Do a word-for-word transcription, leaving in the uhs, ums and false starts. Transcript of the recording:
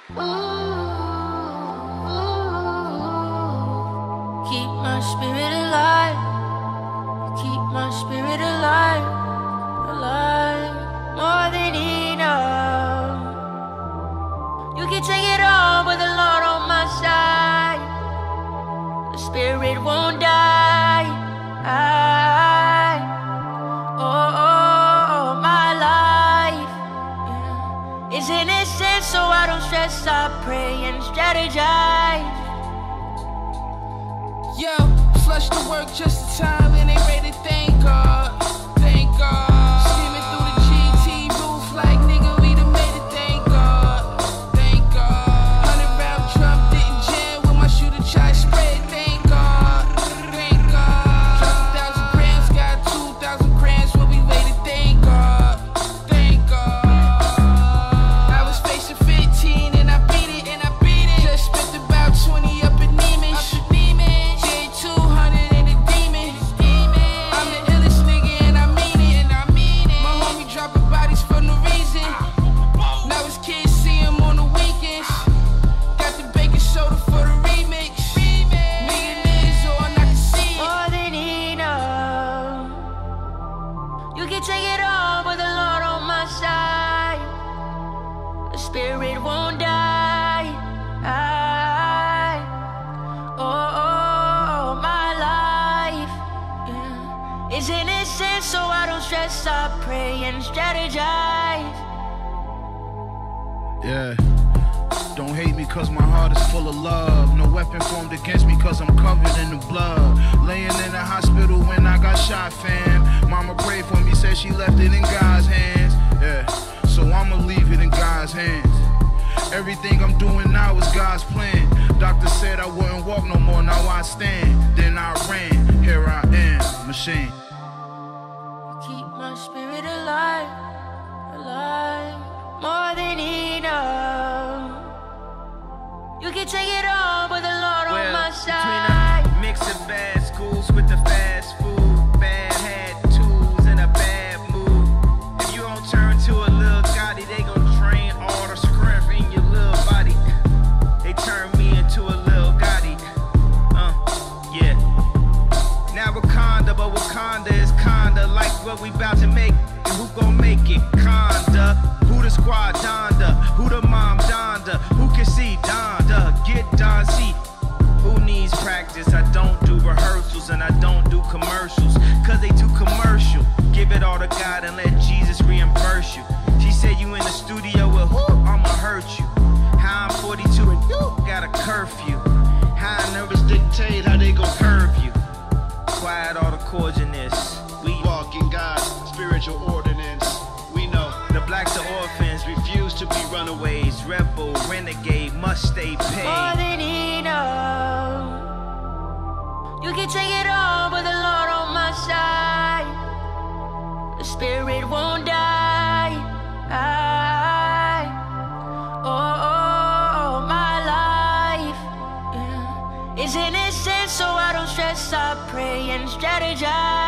Ooh, keep my spirit alive. Keep my spirit alive, alive. More than enough. You can take it all, but the Lord on my side. The spirit won't die. I, oh, oh, oh, my life, yeah, is innocent, so I don't stress. I pray and strategize. Yo, flush the work just in time, and they ready to thank God, thank God. Skimming through the G T roof like nigga, we done made it, thank God, thank God. Hundred round Trump didn't jam with my shooter try spread, thank God, thank God. Drop a thousand grams, got two thousand grams, when we waited, thank God, thank God. I was facing fifteen and I beat it, and I beat it. Just spent about twenty up in Neiman. Take it all, but the Lord on my side. The spirit won't die. I, oh, oh, my life, yeah, is innocent, so I don't stress. I pray and strategize. Yeah. Don't hate me cause my heart is full of love. No weapon formed against me cause I'm covered in the blood. Laying in the hospital when I got shot, fam. Mama prayed for me, said she left it in God's hands. Yeah, so I'ma leave it in God's hands. Everything I'm doing now is God's plan. Doctor said I wouldn't walk no more, now I stand. Then I ran, here I am, machine. Keep my spirit alive, alive. More than enough. You can take it all, but the Lord well, on my side. Between a mix of bad schools with the fast food, bad attitudes, and a bad mood. If you don't turn to a little Gotti, they gon' drain all the strength in your little body. They turn me into a little Gotti. Uh, yeah. Now Wakanda, but Wakanda is kinda like what we bout to make. And who gon' make it? Conda. Who the squad? Donda. Who the mom? Donda. Who can see? Donda. Get Don C. Who needs practice? I don't do rehearsals and I don't do commercials, cause they too commercial. Give it all to God and let Jesus reimburse you. She said you in the studio with who? I'ma hurt you. How I'm forty-two and you got a curfew. How nervous dictate how they gon' curve you. Quiet all the chords in this. We walk in God's spiritual ordinance. We know the blacks are orphans, refuse to be runaways. Rebel, renegade, must stay paid. More than enough. You can take it all, but the Lord on my side. The spirit won't die. I, oh, oh, oh, my life, yeah, is innocent, so I don't stress. I pray and strategize.